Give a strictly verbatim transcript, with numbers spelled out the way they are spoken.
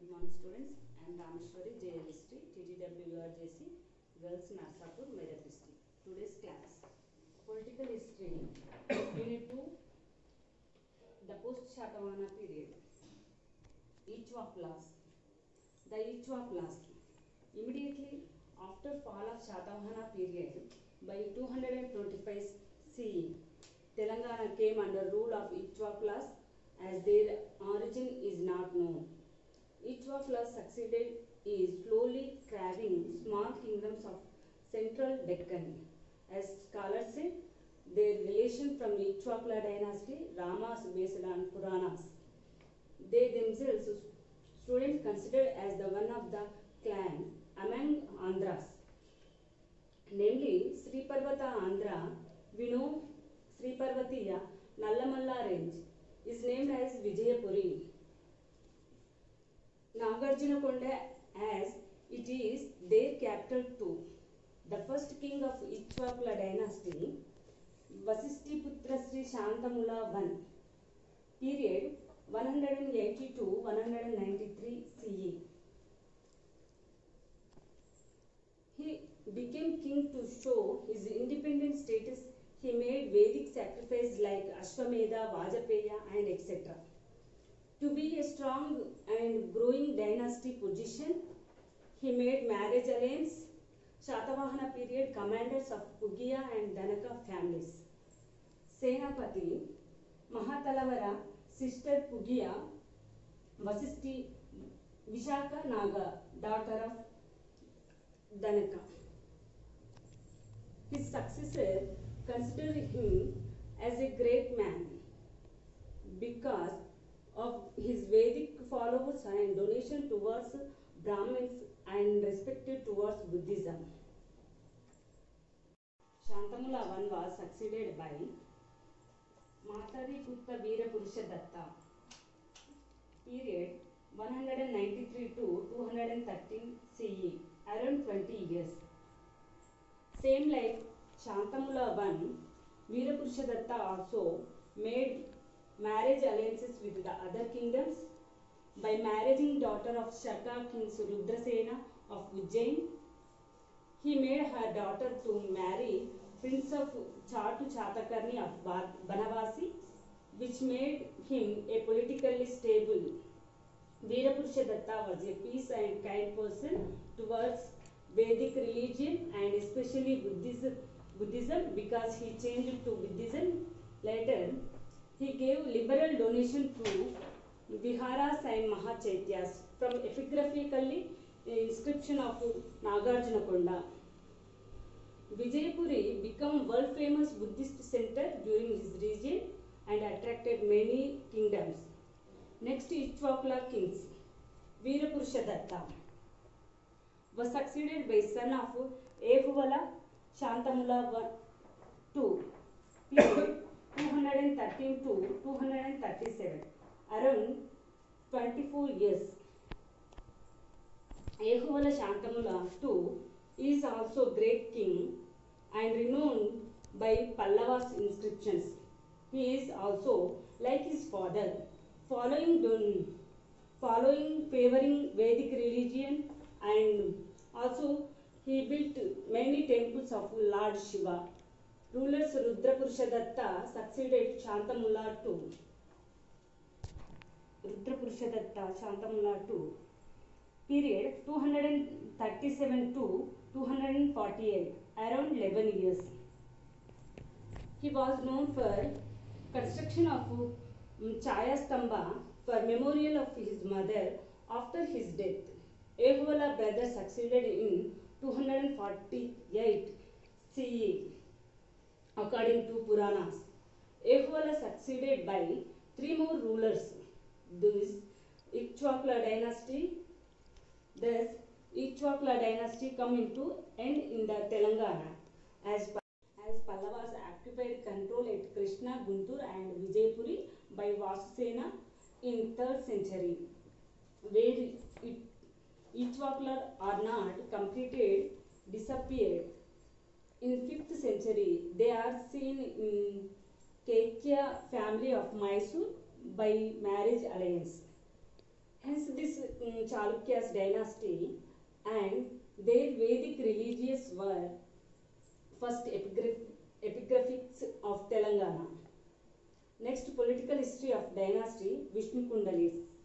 Good morning students, I am Rameshwari, J L S T, T T W U R J C, Girls Narsapur, Medak district. Today's class, Political History, Unit two, the post-Shatavahana period. Ichwa class. The Ichwa class. Immediately after fall of Shatavahana period, by two hundred twenty-five C E, Telangana came under rule of Ichwa class as their origin is not known. Ichwa class succeeded is slowly carving small kingdoms of central Deccan. As scholars say, their relation from Ichwakla dynasty, Ramas based on Puranas. They themselves, students considered as the one of the clan among Andhras. Namely, Sri Parvata Andhra, we know Sri Parvatiya Nallamalla range is named as Vijayapuri. Nagarjunakonda as it is their capital too. The first king of Ichwakla dynasty, Vasishtiputra Sri Shantamula I, period one eighty to one ninety-three C E. He became king to show his independent status. He made Vedic sacrifices like Ashwamedha, Vajapeya and et cetera. To be a strong and growing dynasty position, he made marriage alliance. Shatavahana period commanders of Pugiya and Danaka families. Senapati, Mahatalavara, sister Pugiya, Vasishti, Vishaka Naga, daughter of Danaka. His successor considered him as a great man because of his Vedic followers and donation towards Brahmins and respected towards Buddhism. Shantamula I was succeeded by Matari Putta Veera Purusha Datta, period one ninety-three to two thirteen C E, around twenty years. Same like Shantamula I, Veera Purusha Datta also made marriage alliances with the other kingdoms by marrying daughter of Shaka king Rudrasena of Ujjain. He made her daughter to marry Prince of Chatu Chatakarni of Banavasi, which made him a politically stable. Veera Purusha Datta was a peace and kind person towards Vedic religion and especially Buddhism, Buddhism because he changed to Buddhism later. He gave liberal donation to Viharas and Mahachaityas from epigraphically inscription of Nagarjunakonda. Vijayapuri became world famous Buddhist center during his reign and attracted many kingdoms. Next Ichwakla kings. Veera Purusha Datta was succeeded by son of Ehuvala Shantamula I, two, period two thirteen to two thirty-seven, around twenty-four years. Ehuvala Shantamula the second is also great king and renowned by Pallavas inscriptions. He is also like his father, following Dun, following favoring Vedic religion, and also he built many temples of Lord Shiva. Rulers Rudra Purusha Datta succeeded Shantamula the second. Rudra Purusha Datta Shantamula the second, period two thirty-seven to two forty-eight, around eleven years. He was known for construction of um, Chaya Stamba for memorial of his mother after his death. Ehuvala brother succeeded in two forty-eight C E. According to Puranas, Ehuvala succeeded by three more rulers. This Ichwakla dynasty, thus Ichwakla dynasty come into end in the Telangana as, as Pallavas occupied control at Krishna, Guntur and Vijayapuri by Vasusena in third century, where it, Ichwakla are not completed, disappeared. In fifth century, they are seen in Kaikya family of Mysore by marriage alliance. Hence this um, Chalukya's dynasty and their Vedic religious were first epigraph epigraphics of Telangana. Next, political history of dynasty Vishnu Kundalis.